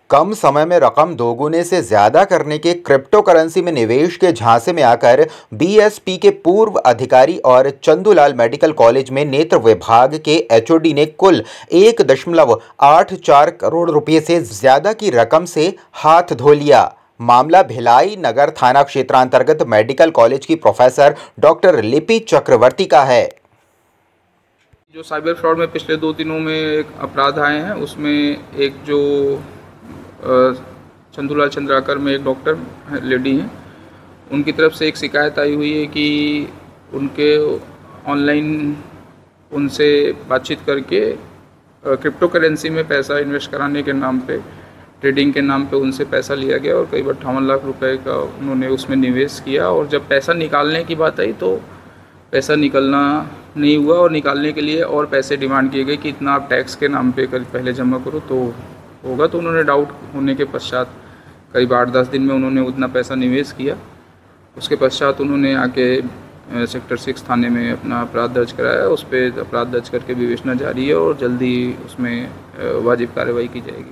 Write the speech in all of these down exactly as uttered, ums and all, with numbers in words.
कम समय में रकम दोगुने से ज्यादा करने के क्रिप्टो करेंसी में निवेश के झांसे में आकर बीएसपी के पूर्व अधिकारी और चंदूलाल मेडिकल कॉलेज में नेत्र विभाग के एचओडी ने कुल एक दशमलव आठ चार करोड़ रुपए से ज्यादा की रकम से हाथ धो लिया। मामला भिलाई नगर थाना क्षेत्रांतर्गत मेडिकल कॉलेज की प्रोफेसर डॉक्टर लिपि चक्रवर्ती का है। जो साइबर फ्रॉड में पिछले दो दिनों में एक अपराध आए हैं, उसमें एक जो चंदूलाल चंद्राकर में एक डॉक्टर लेडी हैं, उनकी तरफ से एक शिकायत आई हुई है कि उनके ऑनलाइन उनसे बातचीत करके क्रिप्टो करेंसी में पैसा इन्वेस्ट कराने के नाम पे, ट्रेडिंग के नाम पे उनसे पैसा लिया गया और करीब अट्ठावन लाख रुपए का उन्होंने उसमें निवेश किया। और जब पैसा निकालने की बात आई तो पैसा निकलना नहीं हुआ और निकालने के लिए और पैसे डिमांड किए गए कि इतना आप टैक्स के नाम पे पहले जमा करो तो होगा। तो उन्होंने डाउट होने के पश्चात करीब आठ दस दिन में उन्होंने उतना पैसा निवेश किया। उसके पश्चात उन्होंने आके सेक्टर सिक्स थाने में अपना अपराध दर्ज कराया। उस पर अपराध दर्ज करके विवेचना जारी है और जल्दी उसमें वाजिब कार्रवाई की जाएगी।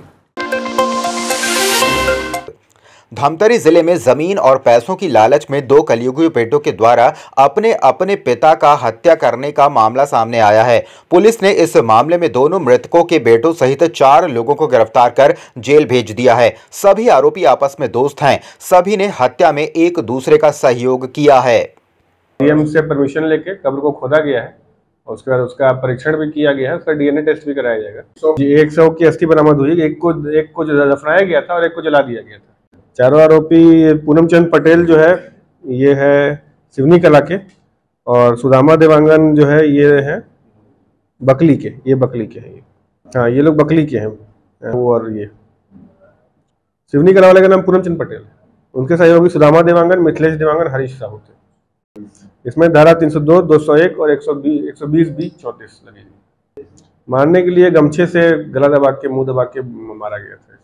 धमतरी जिले में जमीन और पैसों की लालच में दो कलयुगी बेटों के द्वारा अपने अपने पिता का हत्या करने का मामला सामने आया है। पुलिस ने इस मामले में दोनों मृतकों के बेटों सहित चार लोगों को गिरफ्तार कर जेल भेज दिया है। सभी आरोपी आपस में दोस्त हैं। सभी ने हत्या में एक दूसरे का सहयोग किया है। डीएम से परमिशन लेके कब्र को खोदा गया है, उसके बाद उसका परीक्षण भी किया गया है, उसका डीएनए टेस्ट भी कराया जाएगा। एक सौ की अस्थि बरामद हुई। एक को एक को दफनाया गया था और एक को जला दिया गया था। चारों आरोपी पूनमचंद पटेल जो है ये है सिवनी कला के, और सुदामा देवांगन जो है ये है बकली के, ये बकली के हैं। ये हाँ, ये लोग बकली के हैं। और ये सिवनी कला वाले का नाम पूनमचंद पटेल, उनके सहयोगी सुदामा देवांगन, मिथिलेश देवांगन, हरीश साहू थे। इसमें धारा तीन सौ दो, दो सौ एक और एक सौ बीस बी चौंतीस लगेगी। मारने के लिए गमछे से गला दबा के, मुंह दबा के मारा गया था।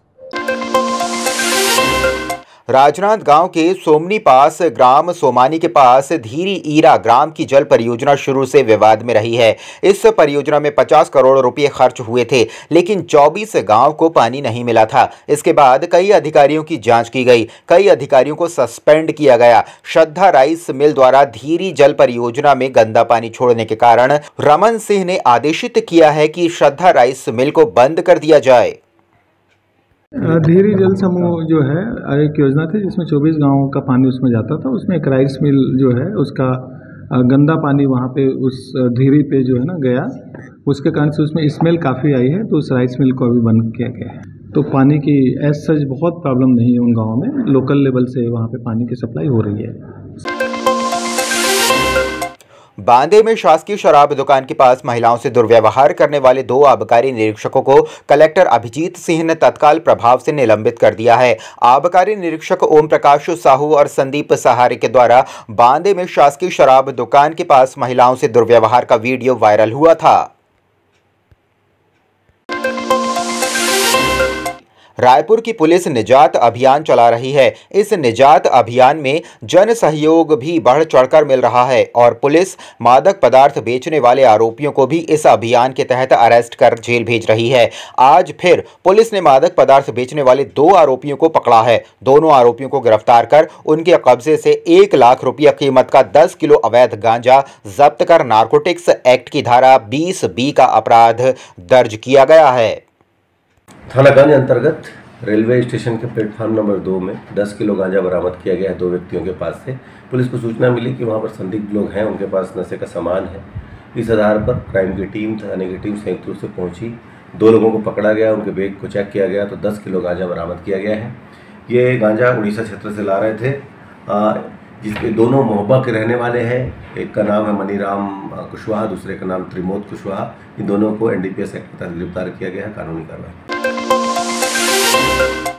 राजनांदगांव के सोमनी पास ग्राम सोमानी के पास धीरी ईरा ग्राम की जल परियोजना शुरू से विवाद में रही है। इस परियोजना में पचास करोड़ रुपए खर्च हुए थे, लेकिन चौबीस गांव को पानी नहीं मिला था। इसके बाद कई अधिकारियों की जांच की गई, कई अधिकारियों को सस्पेंड किया गया। श्रद्धा राइस मिल द्वारा धीरी जल परियोजना में गंदा पानी छोड़ने के कारण रमन सिंह ने आदेशित किया है कि श्रद्धा राइस मिल को बंद कर दिया जाए। धीरी जल समूह जो है एक योजना थी जिसमें चौबीस गांवों का पानी उसमें जाता था। उसमें एक राइस मिल जो है उसका गंदा पानी वहाँ पे उस धीरी पे जो है ना गया, उसके कारण से उसमें स्मेल काफ़ी आई है। तो उस राइस मिल को अभी बंद किया गया है। तो पानी की एज सच बहुत प्रॉब्लम नहीं है उन गाँवों में। लोकल लेवल से वहाँ पे पानी की सप्लाई हो रही है। बांदे में शासकीय शराब दुकान के पास महिलाओं से दुर्व्यवहार करने वाले दो आबकारी निरीक्षकों को कलेक्टर अभिजीत सिंह ने तत्काल प्रभाव से निलंबित कर दिया है। आबकारी निरीक्षक ओम प्रकाश साहू और संदीप सहारे के द्वारा बांदे में शासकीय शराब दुकान के पास महिलाओं से दुर्व्यवहार का वीडियो वायरल हुआ था। रायपुर की पुलिस निजात अभियान चला रही है। इस निजात अभियान में जन सहयोग भी बढ़ चढ़कर मिल रहा है और पुलिस मादक पदार्थ बेचने वाले आरोपियों को भी इस अभियान के तहत अरेस्ट कर जेल भेज रही है। आज फिर पुलिस ने मादक पदार्थ बेचने वाले दो आरोपियों को पकड़ा है। दोनों आरोपियों को गिरफ्तार कर उनके कब्जे से एक लाख रुपया कीमत का दस किलो अवैध गांजा जब्त कर नारकोटिक्स एक्ट की धारा बीस बी का अपराध दर्ज किया गया है। थानागंज अंतर्गत रेलवे स्टेशन के प्लेटफार्म नंबर दो में दस किलो गांजा बरामद किया गया है दो व्यक्तियों के पास से। पुलिस को सूचना मिली कि वहां पर संदिग्ध लोग हैं, उनके पास नशे का सामान है। इस आधार पर क्राइम की टीम, थाने की टीम संयुक्त रूप से पहुंची। दो लोगों को पकड़ा गया, उनके बैग को चेक किया गया तो दस किलो गांजा बरामद किया गया है। ये गांजा उड़ीसा क्षेत्र से ला रहे थे, जिसके दोनों मोहब्बा के रहने वाले हैं। एक का नाम है मनीराम कुशवाहा, दूसरे का नाम त्रिमोद कुशवाहा। इन दोनों को एनडीपीएस एक्ट के तहत गिरफ्तार किया गया है। कानूनी कार्रवाई।